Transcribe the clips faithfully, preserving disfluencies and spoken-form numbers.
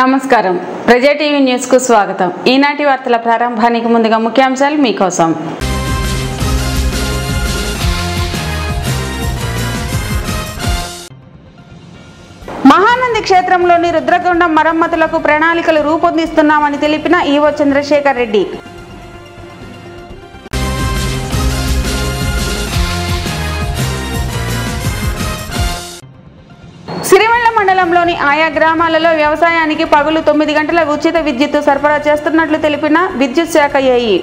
నమస్కారం ప్రజా TV news కు స్వాగతం। ఈనాటి వార్తల ప్రారంభానికి ముందుగా ముఖ్యాంశాలు మీకోసం। మహానంది క్షేత్రంలోని రుద్రగుండం మరమ్మతులకు ప్రణాళికలు రూపొందిస్తున్నామని తెలిపిన ఈవో చంద్రశేఖర్ రెడ్డి। సిరివెళ్ల మండలంలోని ఆయా గ్రామాలలో వ్యవసాయానికి పగలు తొమ్మిది గంటల ఉచిత విద్యుత్ సరఫరా చేస్తున్నట్లు తెలిపిన విద్యుత్ శాఖ ఏఈ।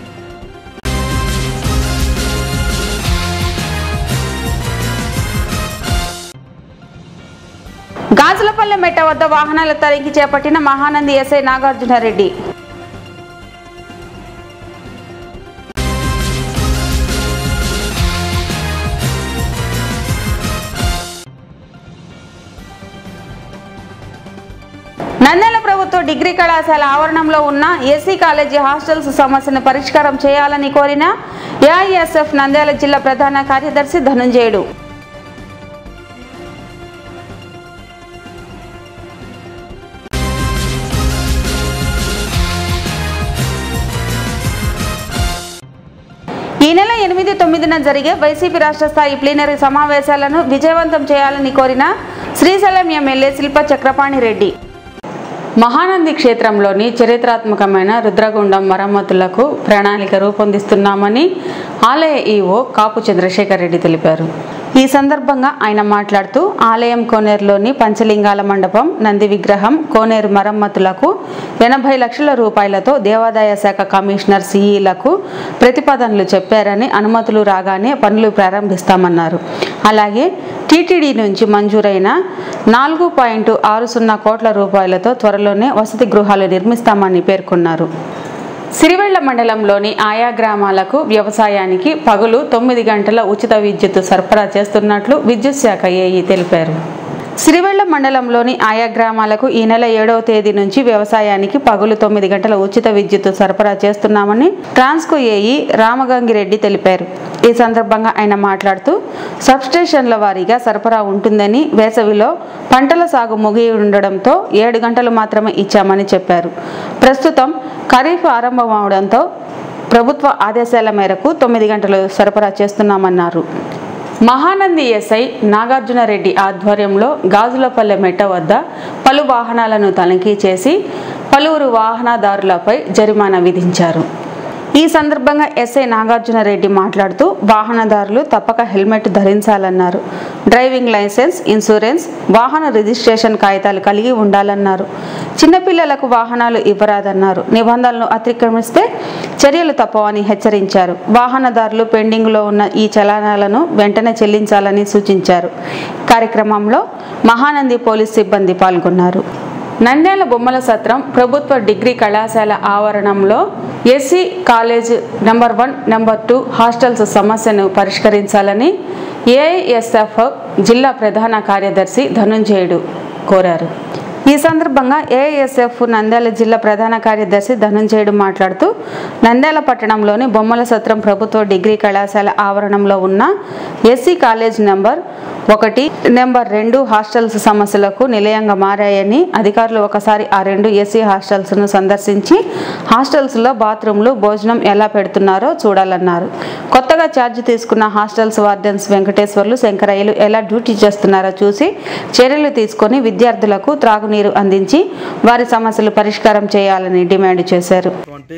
గాజులపల్లె మెట్ట వద్ద వాహనాల తనిఖీ చేపట్టిన మహానంది ఎస్ఐ నాగార్జున రెడ్డి। నంద్యాల ప్రభుత్వ డిగ్రీ కళాశాల ఆవరణంలో ఉన్న ఎస్సీ కాలేజీ హాస్టల్స్ సమస్యను పరిష్కారం చేయాలని కోరిన ఏఐఎస్ఎఫ్ నంద్యాల జిల్లా ప్రధాన కార్యదర్శి ధనుంజయుడు। ఈ నెల ఎనిమిది తొమ్మిదిన జరిగే వైసీపీ రాష్ట్ర స్థాయి ప్లీనరీ సమావేశాలను విజయవంతం చేయాలని కోరిన శ్రీశైలం ఎమ్మెల్యే శిల్ప చక్రపాణి రెడ్డి। మహానంది క్షేత్రంలోని చరిత్రాత్మకమైన రుద్రగుండం మరమ్మతులకు ప్రణాళిక రూపొందిస్తున్నామని ఆలయ ఈవో కాపు చంద్రశేఖర్ రెడ్డి తెలిపారు। ఈ సందర్భంగా ఆయన మాట్లాడుతూ ఆలయం కోనేరులోని పంచలింగాల మండపం, నంది విగ్రహం, కోనేరు మరమ్మతులకు ఎనభై లక్షల రూపాయలతో దేవాదాయ శాఖ కమిషనర్ సిఈలకు ప్రతిపాదనలు చెప్పారని, అనుమతులు రాగానే పనులు ప్రారంభిస్తామన్నారు। అలాగే టీటీడీ నుంచి మంజూరైన నాలుగు పాయింట్ ఆరు సున్నా కోట్ల రూపాయలతో త్వరలోనే వసతి గృహాలు నిర్మిస్తామని పేర్కొన్నారు। సిరివెళ్ల మండలంలోని ఆయా గ్రామాలకు వ్యవసాయానికి పగలు తొమ్మిది గంటల ఉచిత విద్యుత్ సరఫరా చేస్తున్నట్లు విద్యుత్ శాఖ ఏఈ తెలిపారు। సిరివెళ్ల మండలంలోని ఆయా గ్రామాలకు ఈ నెల ఏడవ తేదీ నుంచి వ్యవసాయానికి పగలు తొమ్మిది గంటల ఉచిత విద్యుత్ సరఫరా చేస్తున్నామని ట్రాన్స్కో ఏఈ రామగంగిరెడ్డి తెలిపారు। ఈ సందర్భంగా ఆయన మాట్లాడుతూ సబ్స్టేషన్ల వారీగా సరఫరా ఉంటుందని, వేసవిలో పంటల సాగు ముగియ ఉండడంతో ఏడు గంటలు మాత్రమే ఇచ్చామని చెప్పారు। ప్రస్తుతం ఖరీఫ్ ఆరంభమవడంతో ప్రభుత్వ ఆదేశాల మేరకు తొమ్మిది గంటలు సరఫరా చేస్తున్నామన్నారు। మహానంది ఎస్ఐ నాగార్జున రెడ్డి ఆధ్వర్యంలో గాజులపల్లె మెట్ట వద్ద పలు వాహనాలను తనిఖీ చేసి పలువురు వాహనదారులపై జరిమానా విధించారు। ఈ సందర్భంగా ఎస్ఐ నాగార్జున రెడ్డి మాట్లాడుతూ వాహనదారులు తప్పక హెల్మెట్ ధరించాలన్నారు। డ్రైవింగ్ లైసెన్స్, ఇన్సూరెన్స్, వాహన రిజిస్ట్రేషన్ కాగితాలు కలిగి ఉండాలన్నారు। చిన్నపిల్లలకు వాహనాలు ఇవ్వరాదన్నారు। నిబంధనలను అతిక్రమిస్తే చర్యలు తప్పవని హెచ్చరించారు। వాహనదారులు పెండింగ్లో ఉన్న ఈ చలానాలను వెంటనే చెల్లించాలని సూచించారు। కార్యక్రమంలో మహానంది పోలీస్ సిబ్బంది పాల్గొన్నారు। నంద్యాల బొమ్మల సత్రం ప్రభుత్వ డిగ్రీ కళాశాల ఆవరణంలో SC college number one number two hostels సమస్యను పరిష్కరించాలని ఏఐఎస్ఎఫ్ జిల్లా ప్రధాన కార్యదర్శి ధనుంజయుడు కోరారు। ఈ సందర్భంగా ఏఐఎస్ఎఫ్ నంద్యాల జిల్లా ప్రధాన కార్యదర్శి ధనుంజయుడు మాట్లాడుతూ నంద్యాల పట్టణంలోని బొమ్మల సత్రం ప్రభుత్వ డిగ్రీ కళాశాల ఆవరణంలో ఉన్న ఎస్సీ కాలేజ్ నెంబర్ ఒకటి నెంబర్ రెండు హాస్టల్స్ సమస్యలకు నిలయంగా మారాయని, అధికారులు ఒకసారి ఆ రెండు ఎస్సీ హాస్టల్స్ను సందర్శించి హాస్టల్స్లో బాత్రూంలు, భోజనం ఎలా పెడుతున్నారో చూడాలన్నారు। కొత్తగా ఛార్జ్ తీసుకున్న హాస్టల్స్ వార్డెన్స్ వెంకటేశ్వర్లు, శంకరయ్యలు ఎలా డ్యూటీ చేస్తున్నారో చూసి చర్యలు తీసుకొని విద్యార్థులకు త్రాగునీరు అందించి వారి సమస్యలు పరిష్కారం చేయాలని డిమాండ్ చేశారు।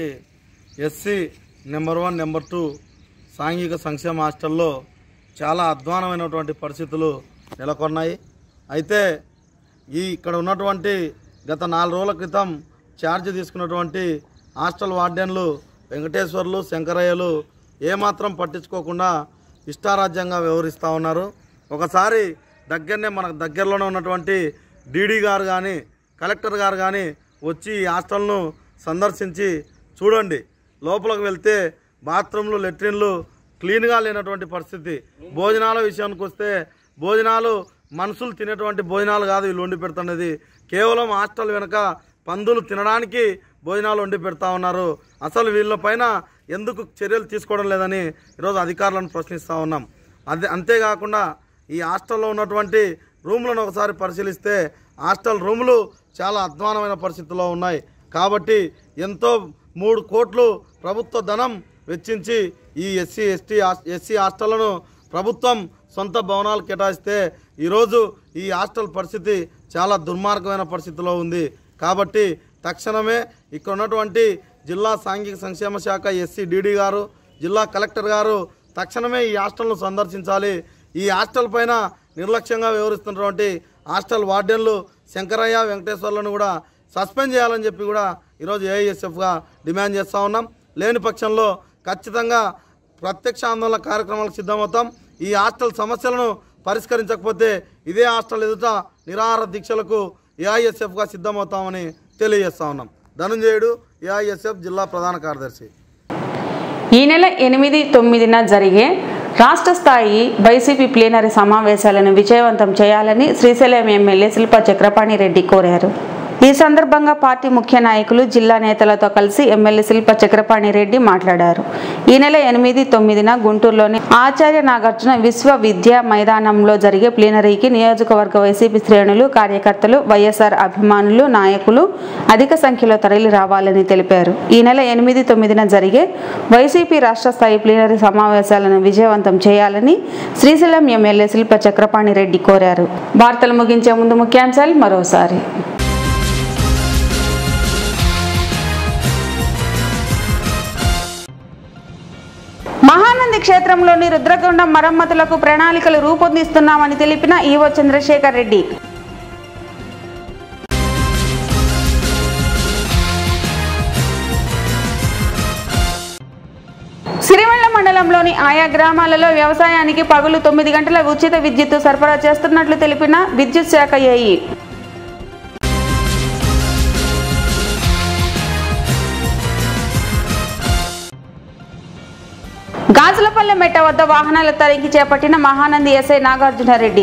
SC number one number two సాంఘిక సంక్షేమ హాస్టల్లో చాలా అధ్వానమైనటువంటి పరిస్థితులు నెలకొన్నాయి। అయితే ఈ ఇక్కడ ఉన్నటువంటి గత నాలుగు రోజుల క్రితం ఛార్జ్ తీసుకున్నటువంటి హాస్టల్ వార్డెన్లు వెంకటేశ్వర్లు, శంకరయ్యలు ఏమాత్రం పట్టించుకోకుండా ఇష్టారాజ్యంగా వ్యవహరిస్తూ ఉన్నారు। ఒకసారి దగ్గరనే మనకు దగ్గరలోనే ఉన్నటువంటి డీడీ గారు కానీ, కలెక్టర్ గారు కానీ వచ్చి ఈ హాస్టల్ను సందర్శించి చూడండి। లోపలికి వెళ్తే బాత్రూంలు, లెట్రిన్లు క్లీన్గా లేనటువంటి పరిస్థితి। భోజనాల విషయానికి వస్తే భోజనాలు మనుషులు తినేటువంటి భోజనాలు కాదు వీళ్ళు వండి పెడుతున్నది, కేవలం హాస్టల్ వెనుక పందులు తినడానికి భోజనాలు వండి పెడతా ఉన్నారు। అసలు వీళ్ళపైన ఎందుకు చర్యలు తీసుకోవడం లేదని ఈరోజు అధికారులను ప్రశ్నిస్తూ ఉన్నాం। అదే అంతేకాకుండా ఈ హాస్టల్లో ఉన్నటువంటి రూమ్లను ఒకసారి పరిశీలిస్తే హాస్టల్ రూములు చాలా అధ్వానమైన పరిస్థితుల్లో ఉన్నాయి. కాబట్టి ఎంతో మూడు కోట్లు ప్రభుత్వ ధనం వెచ్చించి ఈ ఎస్సీ ఎస్టీ ఎస్సీ హాస్టళ్లను ప్రభుత్వం సొంత భవనాలు కేటాయిస్తే ఈరోజు ఈ హాస్టల్ పరిస్థితి చాలా దుర్మార్గమైన పరిస్థితిలో ఉంది. కాబట్టి తక్షణమే ఇక్కడ ఉన్నటువంటి జిల్లా సాంఘిక సంక్షేమ శాఖ ఎస్సీ డీడీ గారు, జిల్లా కలెక్టర్ గారు తక్షణమే ఈ హాస్టల్ను సందర్శించాలి. ఈ హాస్టల్ పైన నిర్లక్ష్యంగా వ్యవహరిస్తున్నటువంటి హాస్టల్ వార్డెన్లు శంకరయ్య, వెంకటేశ్వర్లను కూడా సస్పెండ్ చేయాలని చెప్పి కూడా ఈరోజు ఏఐఎస్ఎఫ్గా డిమాండ్ చేస్తూ ఉన్నాం. లేని పక్షంలో ఖచ్చితంగా ప్రత్యక్ష ఆందోళన కార్యక్రమాలకు సిద్ధమవుతాం. ఈ హాస్టల్ సమస్యలను పరిష్కరించకపోతే ఇదే హాస్టల్ ఎదుట నిరాహార దీక్షలకు ఏఐఎస్ఎఫ్గా సిద్ధమవుతామని తెలియజేస్తా ఉన్నాం. ధనుంజయుడు, ఏఐఎస్ఎఫ్ జిల్లా ప్రధాన కార్యదర్శి. ఈ నెల ఎనిమిది తొమ్మిదిన జరిగే రాష్ట్ర స్థాయి వైసీపీ ప్లీనరీ సమావేశాలను విజయవంతం చేయాలని శ్రీశైలం ఎమ్మెల్యే శిల్ప చక్రపాణి రెడ్డి కోరారు. ఈ సందర్భంగా పార్టీ ముఖ్య నాయకులు, జిల్లా నేతలతో కలిసి ఎమ్మెల్యే శిల్ప చక్రపాణి రెడ్డి మాట్లాడారు. ఈ నెల ఎనిమిది తొమ్మిదిన గుంటూరులోని ఆచార్య నాగార్జున విశ్వవిద్యా మైదానంలో జరిగే ప్లీనరీకి నియోజకవర్గ వైసీపీ శ్రేణులు, కార్యకర్తలు, వైఎస్ఆర్ అభిమానులు, నాయకులు అధిక సంఖ్యలో తరలి రావాలని తెలిపారు. ఈ నెల ఎనిమిది తొమ్మిదిన జరిగే వైసీపీ రాష్ట్ర స్థాయి ప్లీనరీ సమావేశాలను విజయవంతం చేయాలని శ్రీశైలం ఎమ్మెల్యే శిల్ప చక్రపాణి రెడ్డి కోరారు. వార్తలు ముగించే ముందు ముఖ్యాంశాలు మరోసారి. మహానంది క్షేత్రంలోని రుద్రగుండం మరమ్మతులకు ప్రణాళికలు రూపొందిస్తున్నామని తెలిపిన ఈవో చంద్రశేఖర్ రెడ్డి. సిరివెళ్ల మండలంలోని ఆయా గ్రామాలలో వ్యవసాయానికి పగలు తొమ్మిది గంటల ఉచిత విద్యుత్ సరఫరా చేస్తున్నట్లు తెలిపిన విద్యుత్ శాఖ ఏఈ. గాజులపల్లె మెట్ట వద్ద వాహనాల తనిఖీ చేపట్టిన మహానంది ఎస్ఐ నాగార్జున రెడ్డి.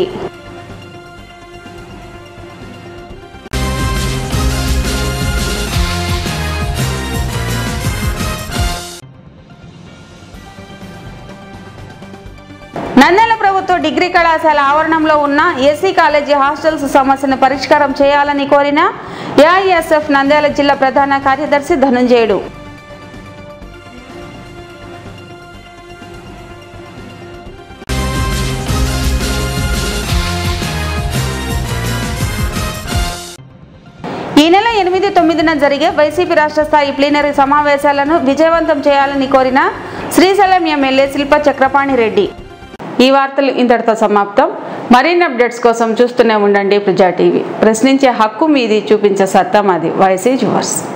నంద్యాల ప్రభుత్వ డిగ్రీ కళాశాల ఆవరణంలో ఉన్న ఎస్సీ కాలేజీ హాస్టల్స్ సమస్యను పరిష్కారం చేయాలని కోరిన ఏఐఎస్ఎఫ్ నంద్యాల జిల్లా ప్రధాన కార్యదర్శి ధనుంజయుడు. ఈ నెల ఎనిమిది తొమ్మిదిన జరిగే వైసీపీ రాష్ట్ర స్థాయి ప్లీనరీ సమావేశాలను విజయవంతం చేయాలని కోరిన శ్రీశైలం ఎమ్మెల్యే శిల్ప చక్రపాణి రెడ్డి. ఈ వార్తలు ఇంతటితో సమాప్తం. మరిన్ని అప్డేట్స్ కోసం చూస్తూనే ఉండండి ప్రజా టీవీ. ప్రశ్నించే హక్కు మీది, చూపించే సత్తా మాది. Voice is yours.